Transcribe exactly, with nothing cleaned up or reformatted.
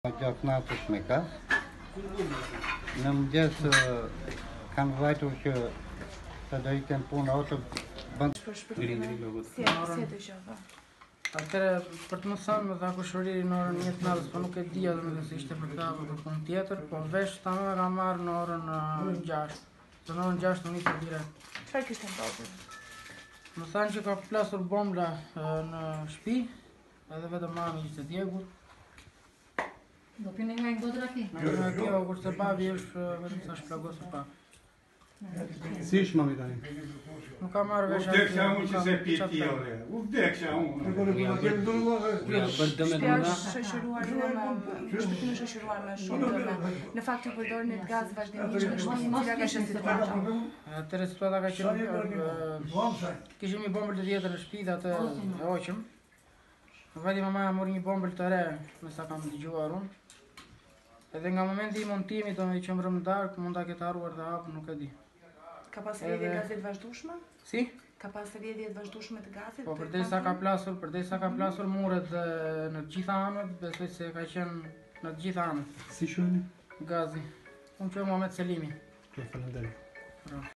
Gjatë natës me kas. Në mëngjes kanë vajtur që të do ikën punë auto bën Si e dëgjova? Atëre, për të më thënë, me dha kushëri në orën një të natës, po nuk e dija dhe me se ishte për ta apo për punë tjetër, po vesh ta më ka marrë në orën gjashtë. Se në orën gjashtë në një të direkt. Çfarë kishte ndodhur? Më thanë që ka plasur bombla në shtëpi, edhe vetëm mami ishte djegur. Do pini nga i godra ti? Në në kjo, kurse babi është vetëm sa shplagosur pak. Si është mami tani? Nuk ka marrë vesh U vdeksha unë që se pi ti ore. U vdeksha unë. Shtëpia është shoqëruar me shtëpinë është shoqëruar me shumë dëme. Në fakt ju përdorin të gaz vazhdimisht në shtëpi, cila ka qenë situata. Atëre situata ka qenë, kishim një bombël të tjetër në shtëpi dhe atë e hoqëm. Vajti mamaja mori një bombël të re, me sa kam dëgjuar unë. Edhe nga momenti i montimit, do me i qëmërëm në darkë, mund ta ketë haruar dhe hapë, nuk e di. Ka pas rrjedhje gazit vazhdueshme? Si? Ka pas rrjedhje të vazhdueshme të gazit? Po përdesa ka plasur, përdesa ka plasur muret në të gjitha anët, besoj se ka qenë në të gjitha anët. Si shoni? Gazi. Unë që Muhamet Selimi. Të falenderoj.